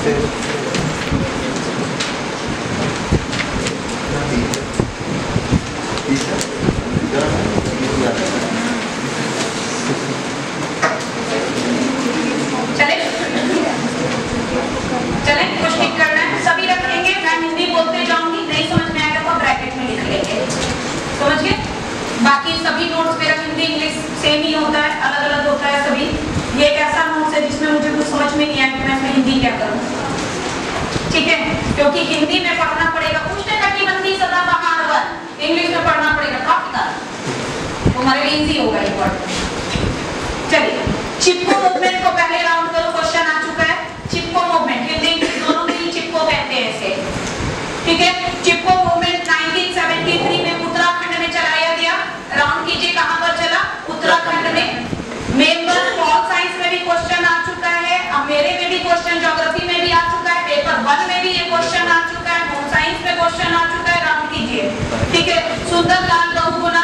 चले कुछ ठीक करना है, सभी रखेंगे, मैं हिंदी बोलते जाऊंगी, नहीं समझ में आएगा तो ब्रैकेट में लिख लेंगे, समझ गए? बाकी सभी नोट्स मेरा हिंदी इंग्लिश सेम ही होता है, अलग अलग होता है सभी। ये एक ऐसा नोट्स है जिसमें मुझे कुछ समझ में नहीं आया कि मैं इसमें हिंदी क्या करूं, ठीक है? क्योंकि हिंदी में पढ़ना पड़ेगा उष्णकटिबंधीय सदाबहार वन, इंग्लिश में पढ़ना पड़ेगा ट्रॉपिकल, तुम्हारे लिए इजी होगा ये वर्ड। चलिए चिपको मूवमेंट को पहले राउंड करो, क्वेश्चन आ चुका है। चिपको मूवमेंट हिंदी इंग्लिश दोनों में ही चिपको कहते हैं इसे, ठीक है? चिपको मूवमेंट 1973 में उत्तराखंड में चलाया गया। राउंड कीजिए, कहां पर चला? उत्तराखंड में। मेंबर पॉल साइंस में भी क्वेश्चन आ चुका है, अब मेरे में भी क्वेश्चन ज्योग्राफी में भी आ चुका है, पेपर 1 में भी ये क्वेश्चन आ चुका है, होम साइंस में क्वेश्चन आ चुका है। राउंड कीजिए, ठीक है? सुंदरलाल बहुगुणा,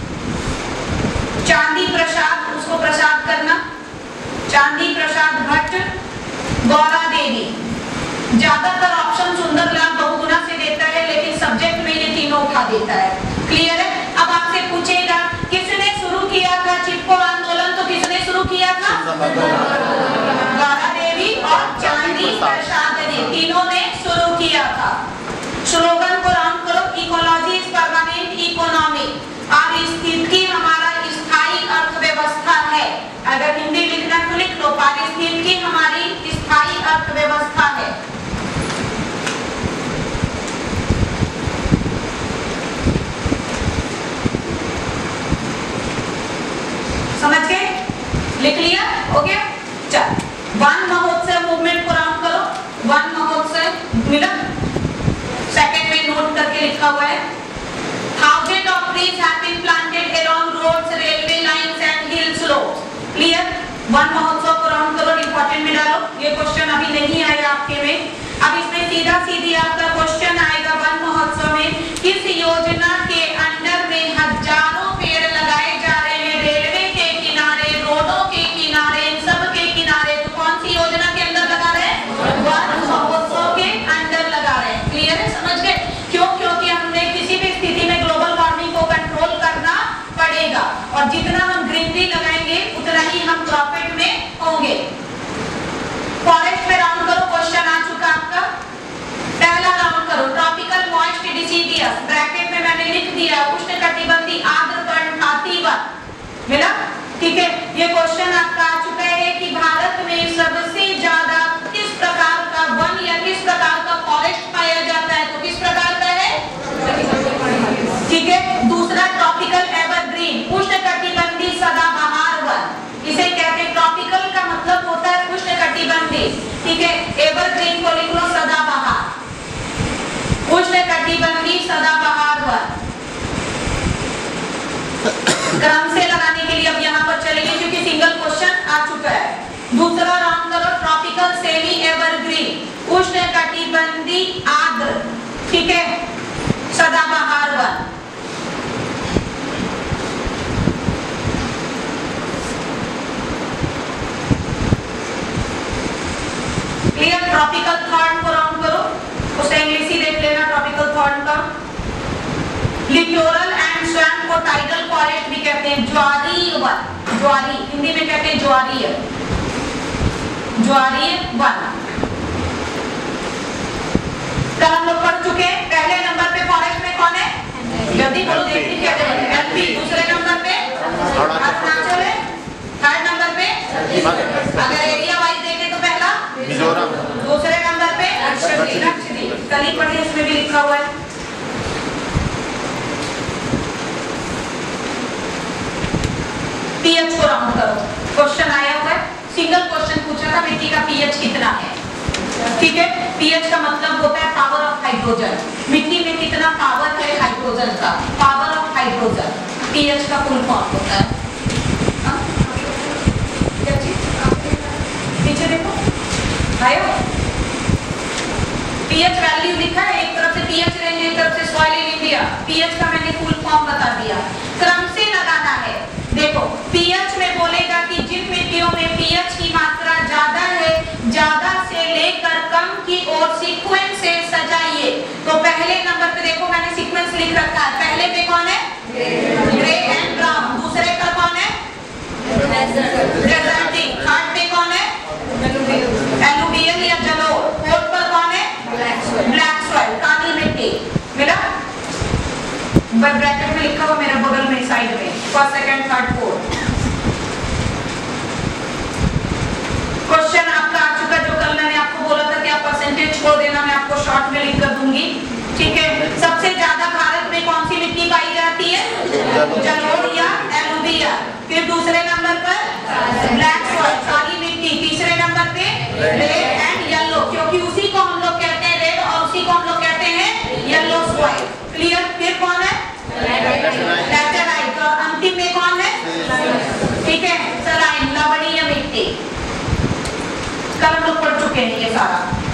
चांदी प्रसाद, उसको प्रसाद करना, चांदी प्रसाद भट्ट, गौरा देवी। ज्यादातर ऑप्शन सुंदरलाल बहुगुणा से देता है, लेकिन सब्जेक्ट में ये तीनों उठा देता है। क्लियर है? अब आपसे पूछेगा किसने शुरू किया था चिपको आंदोलन, तो किसने शुरू किया था? गौरा देवी और चांदी प्रसाद ने, तीनों ने शुरू किया था। स्लोगन को राउंड करो, इकोलॉजी इज परमानेंट इकोनॉमी, पारिस्थितिकी हमारा स्थायी अर्थव्यवस्था है। अगर हिंदी लिखना तो लिख लो, पारिस्थितिकी हमारी स्थायी अर्थव्यवस्था है। समझ गए? लिख लिया? हो गया? चल, वन महोत्सव मूवमेंट को राउंड करो, वन महोत्सव मिला, सेकंड में नोट करके लिखा हुआ है। Thousands of trees have been planted along roads, railway lines and hill slopes. Clear? वन महोत्सव को राउंड करो, इंपॉर्टेंट में डालो। ये क्वेश्चन अभी नहीं आया आपके में, अब इसमें सीधा सीधी आपका क्वेश्चन आएगा वन महोत्सव में, किस योजना के अंडर में हजारों पेड़ लगाए जा रहे हैं? रेलवे के किनारे, रोडों के किनारे, इन सब के किनारे। तो कौन सी योजना के अंदर लगा रहे हैं? वन महोत्सव के अंदर लगा रहे हैं। क्लियर है? समझ गए? क्यों? क्योंकि हमने किसी भी स्थिति में ग्लोबल वार्मिंग को कंट्रोल करना पड़ेगा, और जितना हम ग्रीनरी लगाएंगे उतना ही हम प्रॉफिट में होंगे। फॉरेस्ट में राउंड करो, क्वेश्चन आ चुका आपका। पहला राउंड करो, ट्रॉपिकल मॉइस्ट डिसीडियस, ब्रैकेट में मैंने लिख दिया उष्णकटिबंधीय आर्द्र पर्णपाती वन, मिला? ठीक है? ये क्वेश्चन आपका आ चुका है कि भारत में सबसे ज्यादा किस प्रकार का वन या किस प्रकार का फॉरेस्ट पाया जाता है? तो किस प्रकार का है? ठीक है? दूसरा ट्रॉपिकल एवरग्रीन, उष्णकटिबंधीय सदाबहार वन, इसे कहते हैं। ट्रॉपिकल का मतलब होता है उष्णकटिबंधीय, ठीक है? एवरग्रीन को लिख लो सदाबहार, उष्णकटिबंधीय सदाबहार वन। क्रम से लगाने के लिए अब यहाँ पर चलेंगे, क्योंकि सिंगल क्वेश्चन आ चुका है। दूसरा राउंड करो, ट्रॉपिकल सेमी एवरग्रीन, उष्णकटिबंधीय आर्द्र, ठीक है, सदाबहार वन। क्लियर? ट्रॉपिकल थॉर्न को राउंड करो, उसे इंग्लिश ही देख लेना ट्रॉपिकल थॉर्न का। लिटोरल एंड स्वैम्प को टाइडल फॉरेस्ट भी कहते हैं। ज्वारीय वन, ज्वारी हिंदी में कहते हैं ज्वारीय, ज्वारीय वन। कल हम लोग पढ़ चुके हैं। पहले नंबर पे फॉरेस्ट में कौन है? जल्दी बोलो, देखिए क्या है। एमपी। दूसरे नंबर पे अरुणाचल है। थर्ड नंबर पे अगर एरिया वाइज देखें तो पहला मिजोरम, दूसरे नंबर पे लक्षद्वीप। कल ही पढ़े, इसमें भी लिखा हुआ है। पीएच को राउंड करो, क्वेश्चन आया हुआ है, सिंगल क्वेश्चन पूछा था मिट्टी का पीएच कितना है, ठीक है? पीएच का मतलब होता है पावर ऑफ हाइड्रोजन, मिट्टी में कितना पावर है हाइड्रोजन का, पावर ऑफ हाइड्रोजन पीएच का फुल फॉर्म होता है। पीछे देखो आया, पीएच वैल्यू लिखा है, एक तरफ से पीएच रेंज, एक तरफ से सॉइल इन इंडिया। पीएच का मैंने फुल फॉर्म बता दिया, क्रम से लगाना है। देखो पीएच में बोलेगा कि जिन मिट्टियों में पीएच की मात्रा ज्यादा है, ज्यादा से लेकर कम में लिख कर दूंगी, ठीक है। सबसे ज्यादा भारत में कौन सी मिट्टी पाई जाती है? जलोढ़ या एलुविया। फिर दूसरे नंबर पर ब्लैक सॉइल, काली मिट्टी। तीसरे नंबर पे रेड एंड येलो, क्योंकि उसी को हम लोग कहते हैं रेड और उसी को हम लोग कहते हैं येलो सॉइल। क्लियर? फिर कौन है? लैटेराइट। और अंतिम में कौन है? ठीक है, सलाइन, लवणीय मिट्टी। कल हम लोग पढ़ चुके हैं ये सारा।